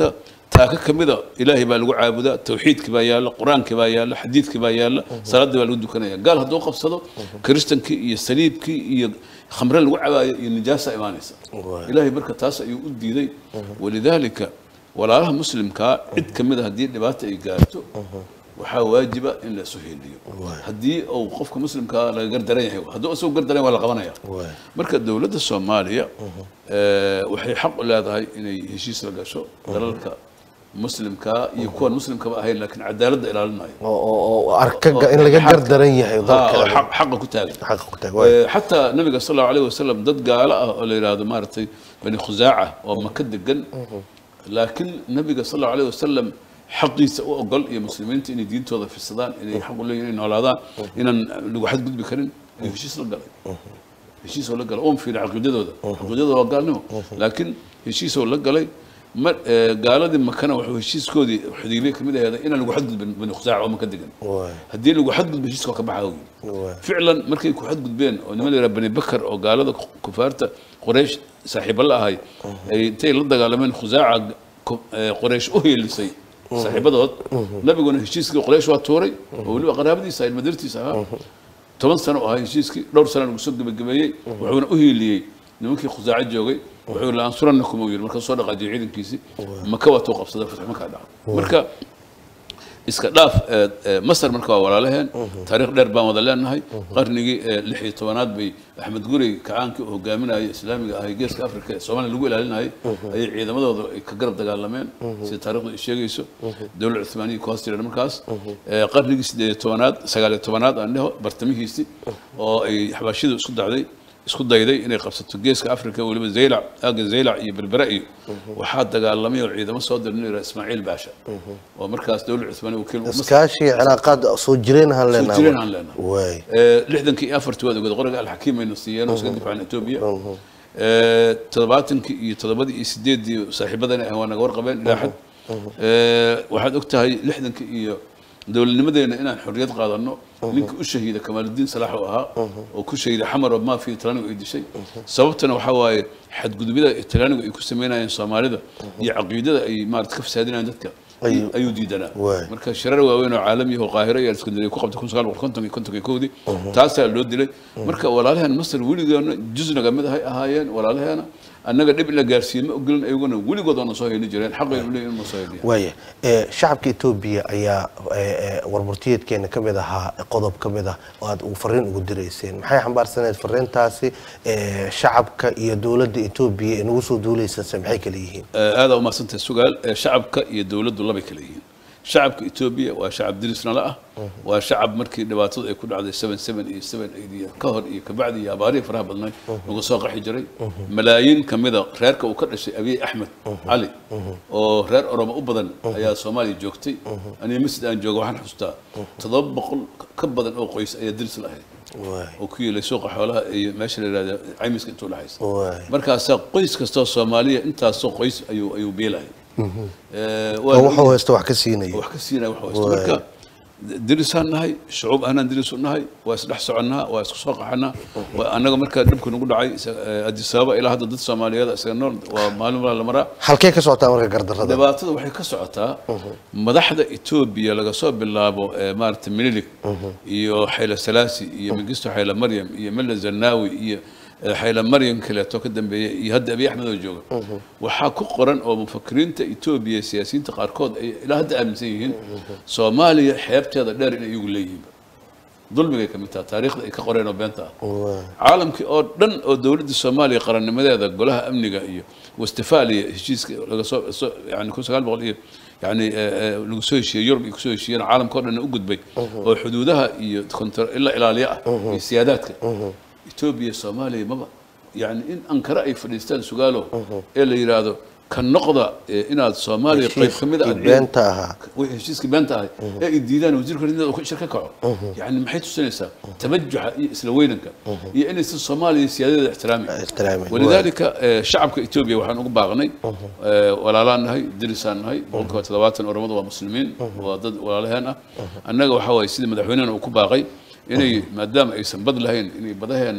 taaka kamida ilaahay baa lagu caabudaa tawxiidka baa yaala quraanka baa yaala xadiidka baa yaala salaada baa lagu dukanaya gaal hadduu qabsado kristankii iyo saliibkii iyo khamre lagu cabaayo iyo nijaasa imaanaysa ilaahay marka taas ayuu u diiday walidaalika walaalaha muslimka cid kamida haddii dhibaato ay gaarto waxaa waajiba in la suheeliyo haddii uu qofka muslimka laga gardaran yahay hadduu isagoo gardaran waa la qabanaya marka dowladda Soomaaliya waxay xaq u leedahay inay heshiis la gasho dalalka muslimka iyo kuwa muslimka ba ahayn laakiin cadaaladda ilaalinayo oo arkaga in laga gardaran yahay dalka xaq ku taagan hatta nabiga sallallahu alayhi wasallam dad gaala ah oo la yiraahdo maartay bani khuzaaca oo maka degan laakiin nabiga sallallahu alayhi wasallam حقيسة وأقل يا مسلمين إن دين توضع في السودان إن يحقوا لي إن على هذا إن الواحد قد بكرين يشيس ولا قال يشيس ولا قال في العقيدة هذا العقيدة هذا قال نو لكن يشيس ولا قال ما قال هذا مكانه ويشيس كودي وحدي ليه كمية هذا إن الواحد بن خزاع وما كدقن هدي الواحد قد بيشيس كبعاوي فعلا مركي واحد قد بين ونملي ربنا بكر أو قال هذا كفارته قريش صاحب الله هاي تي لضج على من خزاع قريش أهي اللي سي صاحبادود نبيغون هشيسكي قريش waa tooray oo waliba qaraabadiisa ay madartiisa ahaa 10 sano oo heshiiskii dhowr sano lagu soo gabagabeeyay wuxuuna u hiiliyay nimankii khuzaaca joogay wuxuu la ansuranakum oo yiri marka soo dhaqaajay ciidankiisi maka waa too qabsaday fatx maka dhacay marka iska dhaaf masar marka waa walaalaheen taariikh dheer baan wada leenahay qarnigii 16aad bay axmed guri kacaankii oo hogaaminayay islaamiga ah geeska afrika Soomaaliya lagu ilaalinayay ay ciidamadooda ka garab dagaalameen si taariikhdu ay sheegayso dawladda Uthmaaniga ku hoostiray markaas qarnigii 18aad 19aad aan dhaho bartamihiisii oo ay xabashidu isku dayday inay qabsato geeska afrika waliba zeylac iyo berbera iyo waxaa dagaalamay oo ciidamo soo dirnay Ismaaciil Baasha oo markaas dawladda Uthmaaniga wakiil iskaashi cilaaqad soo jireen han leenahay way 64 wada qoriga al-Hakiim ay nusiyeen oo iska difaacan Itoobiya 7 iyo 8 saaxiibadana ay naga warqabeen ilaa xad waxaad ogtahay 60 iyo dowladnimadeena inaan xorriyad qaadano ninka u shahiida Kamaaludiin Salaax oo ahaa oo ku shahiida xamar oo ma fi Talyaanigu ay dishay sababtana waxa waaye xadgudubida Talyaanigu ay ku sameynayeen Soomaalida iyo caqiidada ay maarad ka fasaadinayaan dadka ayuu diidanaa marka shirar waaweyn oo caalami ah oo Qaahiro iyo Iskandariya ku qabtay 1951 taas loo dilay marka walaalahan Masar wiligoona juzna kamid ahaayeen walaalaheena annaga dib la gaarsiimo ogolin ayaguna wiligood oo soo heeli jireen xaq ay u leeyihiin ma soo heeliyaan way shacabka Itoobiya ayaa warburtiyeedkeena kamid ahaa qodob kamid ah oo aad u fariin ugu direyseen maxay xambaarsaneed fariintaasi shacabka iyo dawladda Itoobiya inuu soo duulaysan maxay kala yihiin aad u maasanta su'aal shacabka iyo dawladdu laba kala yihiin shacabka Itoobiya waa shacab dirisna la ah waa shacab markii dhibaatadu ay ku dhacday 77 iyo 78 ka hor iyo ka bacdi abaari faraha badnay ugu soo qaxi jiray malaayiin kamida reerka uu ka dhashay Abiy Ahmed Ali oo reer Oromo u badan ayaa Soomaaliya joogtay aniga masjid aan joogo waxaan xustaa 700 ka badan oo qoys ayaa diris lahayd oo ku yeelay suuqa xoolaha iyo meesha la yiraahdo caymiska intuu lahays markaas qoys kasta Soomaaliya intaas soo qoys ayuu beelay wuxuu haysto wax ka siinay marka dirisaan nahay shucuub aanan diris u nahay waa isdhex soconaa waa isku soo qaxanaa anaga marka dhibku nagu dhacay Addis Ababa ilaa hadda dad Soomaaliyeed isaga nool waa maalin la maraa halkee ka socotaa marka gardarrada dhibaatada waxay ka socotaa madaxda Itoobiya laga soo bilaabo maarta Minilik iyo Haile Selassie iyo Mengistu Haile Mariam iyo Mele Zenawi iyo Haile Mariam kale to ka dambeeyay iyo hadda Abiy Ahmed oo jooga waxa ku qoran oo mufakiriinta Itoobiya siyaasiyiinta qaarkood ay ilaa hadda aaminsan yihiin Soomaaliya xeebteeda dheer inay iyagu leeyihiin dulmiga ka mid ah taariikhda ay ka qoreen oo beenta caalamkii oo dhan oo dawladda Soomaaliya qarannimadeeda golaha amniga iyo wastifaaliya heshiiska laga soo yani 1900 iyo يعني lagu soo heshiiyay Yurub iyo soo heshiiyay caalamka oo dhan u gudbay oo xuduudaha iyo ila ilaaliya iyo siyaadaadka Itoobiya Soomaaliya maba يعني in Ankara ay fadhiistaan sugaalo ee la yiraahdo kan noqda inaad Soomaaliya qayb kamid ah beenta aha heshiiska beenta ah ee diidaan wasiirka rinada ku shirka kaco يعني maxay tusinaysaa tabajuca iyo isla weynanka iyo in Soomaaliya siyaadada ixtiraami ولذلك shacabka Itoobiya waxaan ugu baaqnay walaalaanahay dirisaanahay 70 Oromadu waa muslimiin waa dad walaalahan ah annaga waxa way sida madaxweynaha uu ku baaqay inay maadaama aysan bad lahayn inay badaheena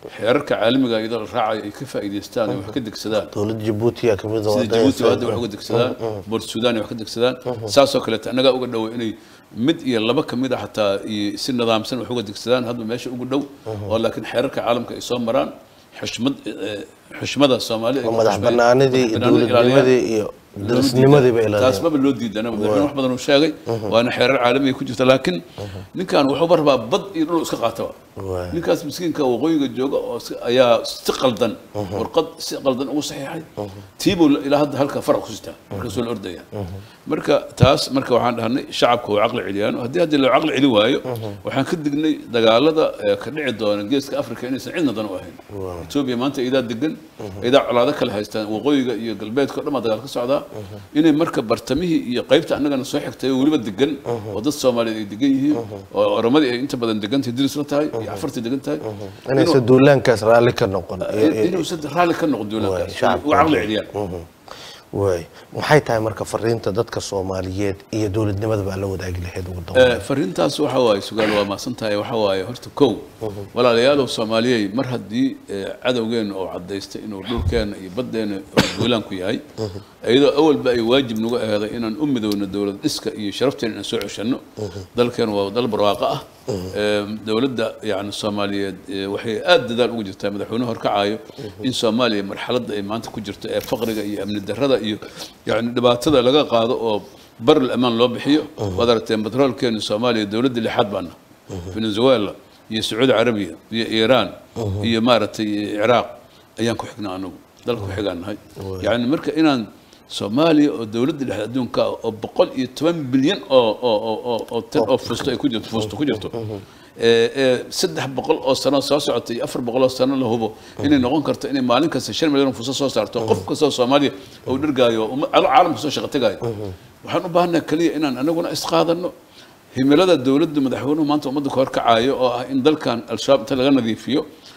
xeerarka caalamiga iyadoo la raacayo ay ka faa'iideystaan oo wax ka degsadaan dowladda Djibouti yaa kamid ah sida Djibouti hadda wax uga degsadaan Port Sudan wax ka degsadaan saasoo kale anaga uga dhow inay mid iyo laba kamid ah xataa si nidaamsan wax uga degsadaan hadda meesha ugu dhow oo laakiin xeerarka caalamka ay soo maraan xushmada Soomaaliya madax banaanidii dowladnimadii iyo درسنimadi bay ilaahay taas ma loo diidana madaxweyne wax badan uu sheegay waana xeerar caalami ku jirta laakiin ninkan wuxuu barbaa bad iyo dhul iska qaato ninkaas miskiinka waqooyiga jooga oo ayaa si qaldan warqad si qaldan ugu saxiixay tiibo ilaa hadda halka farac ku sita markaasoo la ordaya marka taas marka waxaan dhahnay shacabku waa aqli celiyaan haddii loo aqli celi waayo waxaan ka dignay dagaalada ka dhici doona geeska Afrika inaysan cidna dan u ahayn Ethiopia maanta idaa degan idaa colaado kala haystaan waqooyiga iyo galbeedka dhama dagaal ka socda inay marka bartamihii iyo qaybta annagana soo xigtay waliba degan oo dad Soomaaliyeed ay degan yihiin oo Oromadii ay inta badan degantahay dirisna tahay iyo afartii degan tahay inay duulaankaas raali ka noqon inuu sad raali ka noqon duulaankaas waa aqli celiyaan way maxay tahay marka fariinta dadka Soomaaliyeed iyo dawladnimada baa la wadaagi lahayd ugu dambeyn fariintaas waxa waay su'aal waa maasantahay waxa waay horta kow walaalayaal Soomaaliyeed mar hadii cadawgeen oo cadeystay inuu dhulkeena iyo badeena duulaan ku yahay ayadoo awalba ay waajib nagu ahayd inaan u midowno dawlad dhiska iyo sharafteena inaan soo ceshano dalkeen waa dal barwaaqo ah dawladda yaani Soomaaliyeed waxay aad dadaal ugu jirtaa madaxweynaha horkacaayo in Soomaaliya marxaladda ay maanta ku jirto ee faqriga iyo amni darrada iyo yaani dhibaatada laga qaado oo bar amaan loo bixiyo wadarteen batroolkeena Soomaaliya dawladda lixaad baana Venezuela iyo Saudi Arabia iyo Iran iyo maartay Iraq ayaan ku xignaa anagu dalku xigaanahay yaani marka inaan Soomaaliya oo dawladda lixaad adduunka oo 110 bilyan oo fusto ay ku jirto 300 oo sano soo socotay 400 oo sano la hubo inay noqon karto inay maalin kasta 5 milyan fusto soo saarto qof kasta Soomaaliya oo dhirgaayo caalamka soo shaqo tagayo waxaan u baahanahay kaliya inaan anaguna isqaadano himilada dawladda madaxweynuhu maanta ummadda ka horkacaayo oo ah in dalkan al-shabaab inta laga nadiifiyo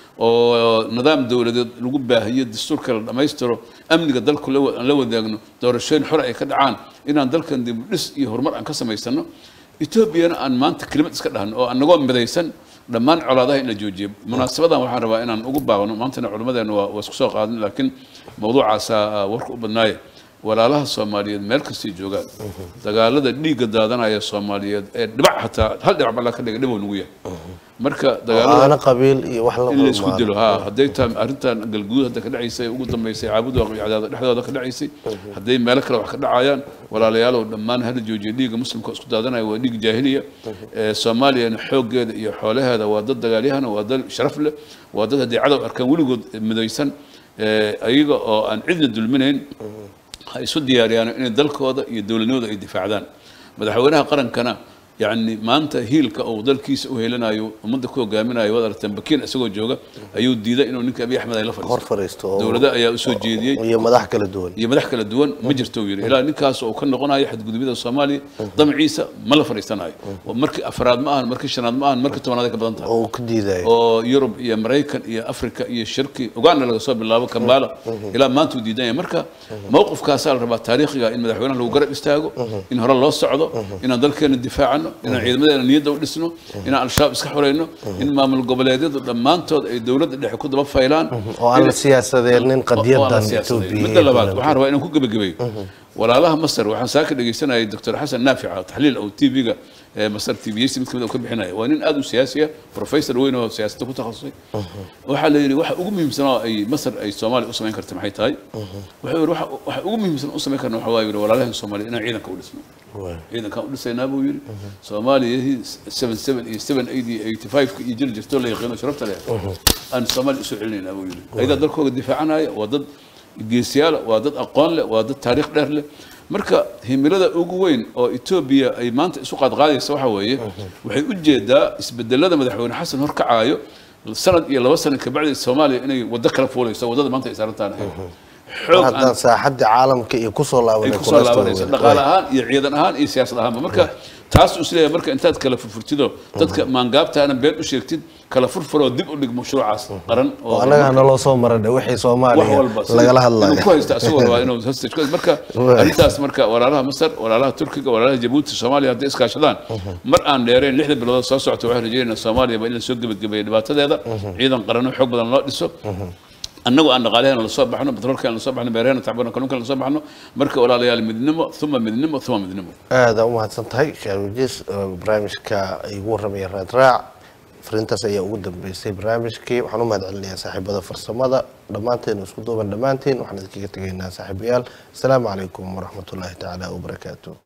oo nidaam dawladeed lagu baahiyo dastuurka la dhameystiro amniga dalku la wadaagno doorashooyin xor ay ka dhacaan inaan dalkan dib u dhis iyo horumar aan ka samaysano Ethiopia aan maanta kelimad iska dhahan oo anagoo midaysan dhammaan colaadaha in la joojiyo munaasabadan waxaan rabaa inaan ugu baaqno maantana culimadeena waa isku soo qaadin laakiin mawduucaas warku u badnaay walaalaha Soomaaliyeed meel kasta joogaan dagaalada dhiiga daadanaya Soomaaliyeed ee dhibac hataa hal dhibac bala ka dhigay dhibo nugu yahay marka dagaalada qabiil iyo wax la isku dilo haday taan arintan galguud hada ka dhacaysay ugu dambeysay caabud waa ciidada dhexdooda ka dhacaysay haday meel kale wax ka dhacayaan walaalayaal oo dhammaan hal joojiyo dhiiga muslimka isku daadanaya waa dhiig jaahiliya Soomaaliya xoogeeda iyo xoolaheeda waa dad dagaalyahan waa dad sharaf leh waa dad hadii cadow arkaan waligood midaysan ayaga oo aan cidna dulminayn isu diyaariyaan in dalkooda iyo dawladnimada ay difaacdaan madaxweynaha qarankana يعني maanta hiilka oo dalkiisa u heelanayo umada ku hogaaminayo wadartan bakiin isagoo jooga ayuu diiday inuu ninka Abiy Ahmed ay la fariisto dawladda ayaa u soo jeediyay iyo madax kala duwan ma jirto yiri ilaa ninkaas oo ka noqonayo xadgudubida Soomaaliya damciisa ma la fariistanayo markii afraad ma ahan markii shanaad ma ahan markii tobanaad ka badan tahay oo ku diiday oo Yurub iyo Mareykan iyo Afrika iyo shirki Uganda laga soo bilaabo Kampala ilaa maanta uu diiday marka mowqifkaas la rabaa taariikhiga in madaxweynaha lagu garab istaago in hore loo socdo in dalkeena difaacan إن عيدمدنا نيدا ودسنو إن الشعب إسكحولينو إن ما من القبليات دمانتود الدولة اللي حكود بفايلان وعلى السياسة ذي قد يبدأ مثل لبعض وحارب إنه كوكب الجبي ولا لها مصر وحن ساكن اللي سنة الدكتور حسن نافع تحليل أو تي في مصر تي في يسمى كذا وكم حناية وإن أدو سياسية بروفيسور وينه سياسته كتخصصي وحلي واحد أقوم مثلا أي مصر أي الصومالي أصلا ينكر تمحيت هاي واحد أقوم مثلا أصلا ينكر نحواي ولا لها الصومالي أنا عيدا كول اسمه عيدا كول سينا أبو يري صومالي هي 785 يجري جفتول يقينه شرفت عليه أن الصومالي سعلين أبو يري إذا ضل كود الدفاع عنها وضد geesiyaal waa dad aqoon leh waa dad taariikh dheer leh marka himilada ugu weyn oo Ethiopia ay maanta isu qaadqaadayso waxa weeye waxay u jeedaa isbedelada madaxweyne Xasan horkacaayo sanad iyo 2 sano ka bacdi Soomaaliya inay wada kala fuulayso wadada maanta ay saarantaan xoog haddaan saaxadda caalamka iyo kusoo laabanay kusoo laabanaysa dhaqaale ahaan iyo ciidan ahaan iyo siyaasad ahaanba marka taas u isleeyahay marka intaad kala furfurtido dadka maangaabtaana been u sheegtid kala furfuroo dib u dhig mashruucaas qaran oo anaga naloo soo maradhay wixii Soomaaliya lagala hadlayo ku haysta asagoo waa inuu hostage marka arintaas marka walaalaha Masar walaalaha Turkiga walaalaha Djibouti Soomaaliya hadday iskaashadaan mar aan dheereen 6 bilood soo socota waxaan rajaynaynaa Soomaaliya in la soo gabagabeeyo dhibaatadeeda ciidan qaran oo xoog badan loo dhiso annagu aan dhaqaaleena la soo baxno batroolka la soo baxno beeraheena tacbana kalluunka la soo baxno marka walaalayaal midnimo thumma midnimo aad u mahadsan tahay sheekh barnaamijka ay ugu warramay raadraac fariintaas ayaa ugu dambeysay barnaamijkii waxaan u mahadcelinayaa saaxiibada farsamada dhammaanteen isku duuban dhammaanteen waxaan idinkaga tegaynaa saaxiibayaal assalaamu calaykum waraxmatullaahi tacaala wabarakaatuh